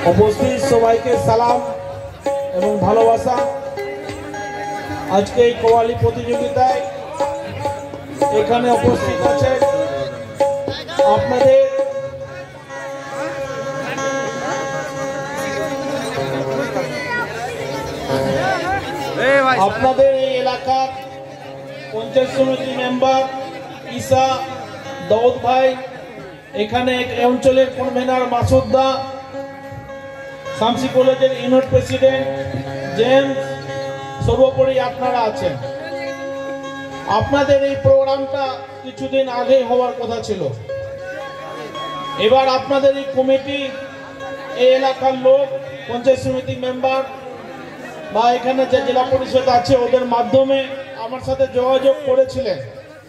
উপস্থিত সবাইকে সালাম এবং ভালোবাসা। আজকে এই কওয়ালি প্রতিযোগিতায় এখানে উপস্থিত আছে আপনাদের এই এলাকার পঞ্চায়েত সমিতি মেম্বার ঈসা দাউদ ভাই, এখানে অঞ্চলের কনভেনার মাসুদ দা, শামসি কলেজের ইউনিট প্রেসিডেন্ট জেমস, সর্বোপরি আপনারা আছেন। আপনাদের এই প্রোগ্রামটা কিছুদিন আগে হওয়ার কথা ছিল। এবার আপনাদের এই কমিটি, এই এলাকার লোক, পঞ্চায়েত সমিতি মেম্বার বা এখানে যে জেলা পরিষদ আছে ওদের মাধ্যমে আমার সাথে যোগাযোগ করেছিলেন।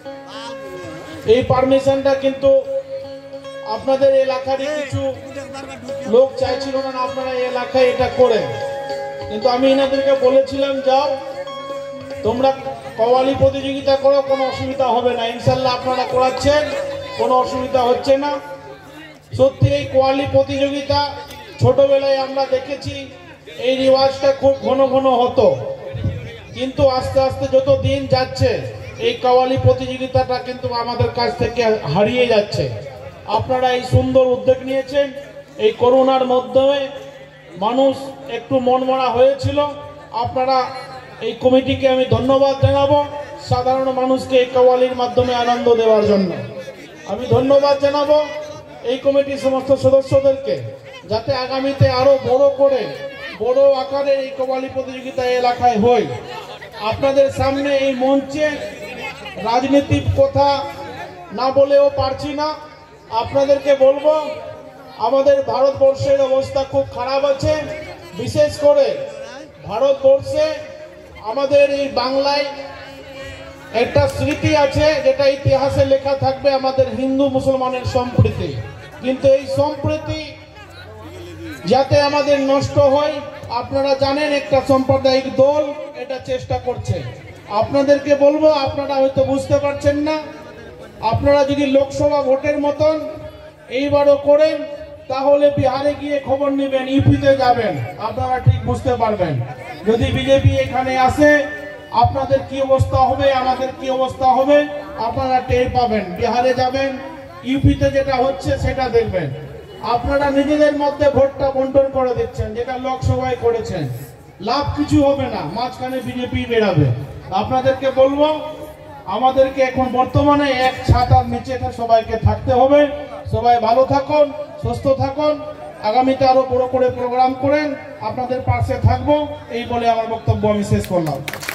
এই পারমিশনটা কিন্তু আপনাদের এলাকারই কিছু লোক চাইছিল না আপনারা এই এলাকায় এটা করেন, কিন্তু আমি এনাদেরকে বলেছিলাম যাও তোমরা কওয়ালি প্রতিযোগিতা করো, কোনো অসুবিধা হবে না, ইনশাল্লাহ আপনারা করাচ্ছেন, কোনো অসুবিধা হচ্ছে না। সত্যি এই কওয়ালি প্রতিযোগিতা ছোটবেলায় আমরা দেখেছি, এই রিওয়াজটা খুব ঘন ঘন হতো, কিন্তু আস্তে আস্তে যত দিন যাচ্ছে এই কওয়ালি প্রতিযোগিতাটা কিন্তু আমাদের কাছ থেকে হারিয়ে যাচ্ছে। আপনারা এই সুন্দর উদ্যোগ নিয়েছেন। এই করোনার মাধ্যমে মানুষ একটু মনমরা হয়েছিল, আপনারা এই কমিটিকে আমি ধন্যবাদ জানাবো। সাধারণ মানুষকে এই কওয়ালির মাধ্যমে আনন্দ দেওয়ার জন্য আমি ধন্যবাদ জানাবো এই কমিটির সমস্ত সদস্যদেরকে, যাতে আগামীতে আরো বড় করে বড় আকারে এই কওয়ালি প্রতিযোগিতা এলাকায় হয়। আপনাদের সামনে এই মঞ্চে রাজনীতির কথা না বলেও পারছি না, আপনাদেরকে বলবো আমাদের ভারতবর্ষের অবস্থা খুব খারাপ আছে। বিশেষ করে ভারতবর্ষে আমাদের এই বাংলায় একটা স্মৃতি আছে যেটা ইতিহাসে লেখা থাকবে, আমাদের হিন্দু মুসলমানের সম্প্রীতি। কিন্তু এই সম্প্রীতি যাতে আমাদের নষ্ট হয়, আপনারা জানেন একটা সাম্প্রদায়িক দল এটা চেষ্টা করছে। আপনাদেরকে বলবো আপনারা হয়তো বুঝতে পারছেন না, আপনারা যদি লোকসভা ভোটের মতন এইবারও করেন তাহলে বিহারে গিয়ে খবর নেবেন, ইউপিতে যাবেন, আপনারা ঠিক বুঝতে পারবেন। যদি বিজেপি এখানে আসে আপনাদের কি অবস্থা হবে, আমাদের কি অবস্থা হবে আপনারা টের পাবেন। বিহারে যাবেন, ইউপিতে যেটা হচ্ছে সেটা দেখবেন। আপনারা নিজেদের মধ্যে ভোটটা বন্টন করে দিচ্ছেন, যেটা লোকসভায় করেছেন, লাভ কিছু হবে না, মাঝখানে বিজেপি বেরাবে। আপনাদেরকে বলবো আমাদেরকে এখন বর্তমানে এক ছাতার নিচে সবাইকে থাকতে হবে। সবাই ভালো থাকুন, সুস্থ থাকুন, আগামীতে আরো বড় করে প্রোগ্রাম করেন, আপনাদের পাশে থাকবো, এই বলে আমার বক্তব্য আমি শেষ করলাম।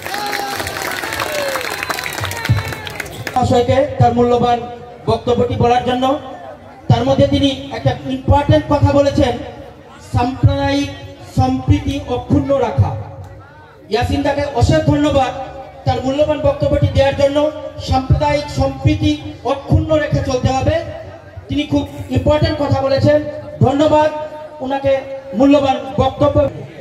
তার মূল্যবান বক্তব্যটি বলার জন্য, তার মধ্যে তিনি একটা ইম্পর্টেন্ট কথা বলেছেন, সাম্প্রদায়িক সম্প্রীতি অক্ষুণ্ণ রাখা। ইয়াসিন দাকে অশেষ ধন্যবাদ তার মূল্যবান বক্তব্যটি দেওয়ার জন্য। সাম্প্রদায়িক সম্প্রীতি অক্ষুণ্ণ রেখে চলতে হবে, তিনি খুব ইম্পর্টেন্ট কথা বলেছেন। ধন্যবাদ ওনাকে মূল্যবান বক্তব্য।